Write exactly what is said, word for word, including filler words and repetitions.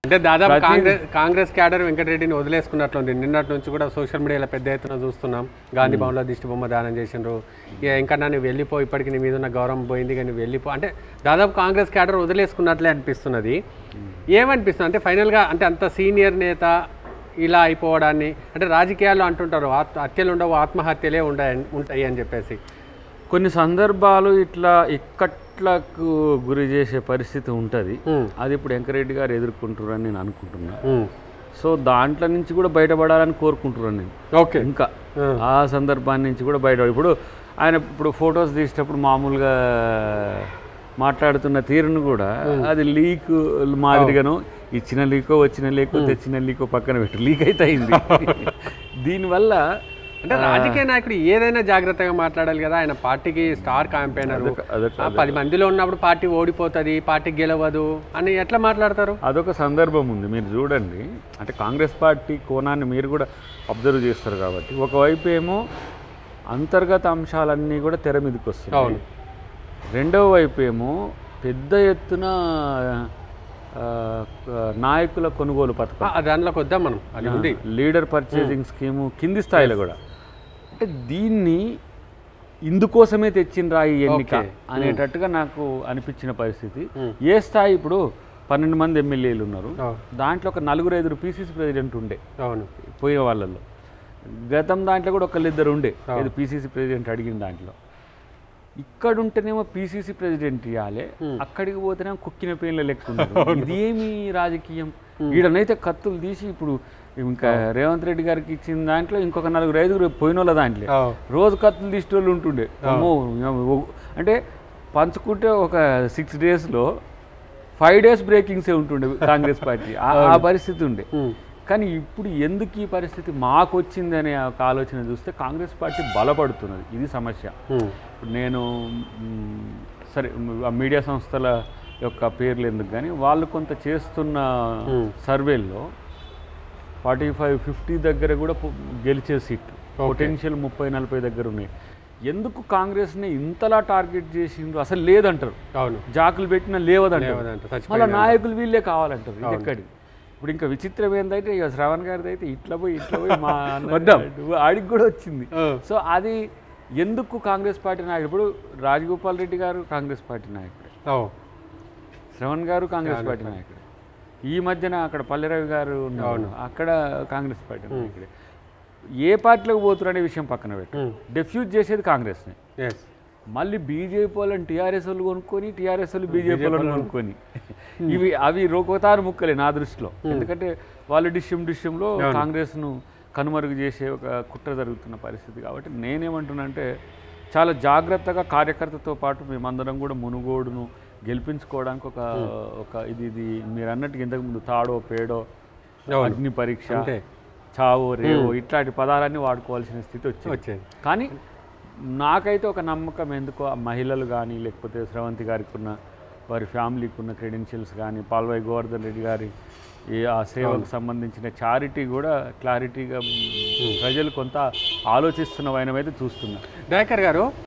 అంటే దాదాపు కాంగ్రెస్ కాంగ్రెస్ క్యాడర్ వెంకటరెడ్డిని వదిలేసుకున్నట్లుంది. నిన్నటి నుంచి కూడా సోషల్ మీడియాలో పెద్ద ఎత్తున చూస్తున్నాం. గాంధీ భవన్లో దిష్టి బొమ్మ దానం చేసిండ్రు. ఇక ఇంకా నన్ను వెళ్ళిపో, ఇప్పటికి నీ మీద ఉన్న గౌరవం పోయింది కానీ వెళ్ళిపో అంటే దాదాపు కాంగ్రెస్ క్యాడర్ వదిలేసుకున్నట్లే అనిపిస్తున్నది. ఏమనిపిస్తుంది అంటే ఫైనల్గా అంటే అంత సీనియర్ నేత ఇలా అయిపోవడాన్ని అంటే రాజకీయాల్లో అంటుంటారు హత్యలు ఉండవు ఆత్మహత్యలే ఉంటాయి ఉంటాయి అని చెప్పేసి కొన్ని సందర్భాలు ఇట్లా ఇక్కట్లకు గురి చేసే పరిస్థితి ఉంటుంది. అది ఇప్పుడు వెంకరెడ్డి గారు ఎదుర్కొంటున్నారని నేను అనుకుంటున్నా. సో దాంట్లో నుంచి కూడా బయటపడాలని కోరుకుంటున్నాను నేను. ఓకే, ఇంకా ఆ సందర్భాన్ని నుంచి కూడా బయట ఇప్పుడు ఆయన ఇప్పుడు ఫొటోస్ తీసేటప్పుడు మామూలుగా మాట్లాడుతున్న తీరును కూడా అది లీక్ మాదిరిగాను ఇచ్చిన లీకో వచ్చిన లీకో తెచ్చిన లీకో పక్కన పెట్టి లీక్ అయితే అయింది. దీనివల్ల అంటే రాజకీయ నాయకుడు ఏదైనా జాగ్రత్తగా మాట్లాడాలి కదా. ఆయన పార్టీకి స్టార్ క్యాంపెయినర్, పది మందిలో ఉన్నప్పుడు పార్టీ ఓడిపోతుంది, పార్టీ గెలవదు అని ఎట్లా మాట్లాడతారు? అదొక సందర్భం ఉంది. మీరు చూడండి, అంటే కాంగ్రెస్ పార్టీ కోణాన్ని మీరు కూడా అబ్జర్వ్ చేస్తారు కాబట్టి ఒకవైపు ఏమో అంతర్గత అంశాలన్నీ కూడా తెర మీదకి వస్తాయి, రెండవ వైపు ఏమో పెద్ద ఎత్తున నాయకుల కొనుగోలు పథకం, దానిలోకి వద్దాం మనం, అది ఉంది లీడర్ పర్చేసింగ్ స్కీము కింది స్థాయిలో కూడా. అంటే దీన్ని ఇందుకోసమే తెచ్చిండ్రా ఈ ఎన్నిక అనేటట్టుగా నాకు అనిపించిన పరిస్థితి. ఏ స్థాయి ఇప్పుడు పన్నెండు మంది ఎమ్మెల్యేలు ఉన్నారు, దాంట్లో ఒక నలుగురు ఐదుగురు పీసీసీ ప్రెసిడెంట్ ఉండే పోయిన వాళ్ళల్లో. గతం దాంట్లో కూడా ఒకళ్ళిద్దరు ఉండే ఇది పీసీసీ ప్రెసిడెంట్ అడిగిన దాంట్లో. ఇక్కడ ఉంటేనేమో పీసీసీ ప్రెసిడెంట్ ఇవ్వాలి, అక్కడికి పోతేనేమో కుక్కిన పేర్ల లెక్క ఉంటుంది. ఇదేమి రాజకీయం? ఈడనైతే కత్తులు తీసి ఇప్పుడు ఇంకా రేవంత్ రెడ్డి గారికి ఇచ్చిన దాంట్లో ఇంకొక నలుగురు ఐదుగురు పోయిన వాళ్ళ దాంట్లో రోజు కత్తులు తీసిన వాళ్ళు ఉంటుండే. అంటే పంచుకుంటే ఒక సిక్స్ డేస్లో ఫైవ్ డేస్ బ్రేకింగ్సే ఉంటుండే కాంగ్రెస్ పార్టీ, ఆ పరిస్థితి ఉండే. కానీ ఇప్పుడు ఎందుకు ఈ పరిస్థితి మాకు వచ్చింది అనే ఒక ఆలోచన చూస్తే కాంగ్రెస్ పార్టీ బలపడుతున్నది, ఇది సమస్య. ఇప్పుడు నేను సరే ఆ మీడియా సంస్థల యొక్క పేర్లు ఎందుకు కానీ వాళ్ళు కొంత చేస్తున్న సర్వేల్లో ఫార్టీ ఫైవ్ ఫిఫ్టీ దగ్గర కూడా గెలిచే సీట్ పొటెన్షియల్ ముప్పై నలభై దగ్గర ఉన్నాయి. ఎందుకు కాంగ్రెస్ని ఇంతలా టార్గెట్ చేసిండ్రు అసలు లేదంటారు, జాకులు పెట్టినా లేవదంటారు, మళ్ళీ నాయకులు వీళ్ళే కావాలంటారు. ఇది ఎక్కడి ఇప్పుడు ఇంకా విచిత్రం ఏంటంటే ఇక శ్రవణ్ గారిది అయితే ఇట్లా పోయి ఇట్లా పోయి మా ఆడికి కూడా వచ్చింది. సో అది ఎందుకు కాంగ్రెస్ పార్టీ నాయకుడు? ఇప్పుడు రాజగోపాల్ రెడ్డి గారు కాంగ్రెస్ పార్టీ నాయకుడే, శ్రవణ్ గారు కాంగ్రెస్ పార్టీ నాయకుడే, ఈ మధ్యన అక్కడ పల్లెరవి గారు ఉన్నారు అక్కడ కాంగ్రెస్ పార్టీ నాయకుడే. ఏ పార్టీలోకి పోతున్నారు అనే విషయం పక్కన పెట్టు, డెఫ్యూజ్ చేసేది కాంగ్రెస్ని. మళ్ళీ బీజేపీ వాళ్ళని టీఆర్ఎస్ వాళ్ళు కొనుక్కొని టీఆర్ఎస్ వాళ్ళు బీజేపీ వాళ్ళని కొనుక్కొని ఇవి అవి రోకోతారు ముక్కలే నా దృష్టిలో. ఎందుకంటే వాళ్ళు డిష్యం డిష్యంలో కాంగ్రెస్ను కనుమరుగు చేసే ఒక కుట్ర జరుగుతున్న పరిస్థితి. కాబట్టి నేనేమంటున్నానంటే చాలా జాగ్రత్తగా కార్యకర్తతో పాటు మేమందరం కూడా మునుగోడును గెలిపించుకోవడానికి ఒక ఒక ఇది ఇది మీరు అన్నట్టుగా ఇంతకుముందు తాడో పేడో అగ్ని పరీక్ష చావో రేవో ఇట్లాంటి పదాలన్నీ వాడుకోవాల్సిన స్థితి వచ్చేది. కానీ నాకైతే ఒక నమ్మకం, ఎందుకో మహిళలు కానీ లేకపోతే శ్రవంతి గారికి ఉన్న వారి ఫ్యామిలీకి ఉన్న క్రెడెన్షియల్స్ కానీ పాల్వాయి గోవర్ధన్ రెడ్డి గారి ఈ ఆ సేవకు సంబంధించిన చారిటీ కూడా క్లారిటీగా ప్రజలు కొంత ఆలోచిస్తున్న వైనమైతే చూస్తున్నారు. దయాకర్ గారు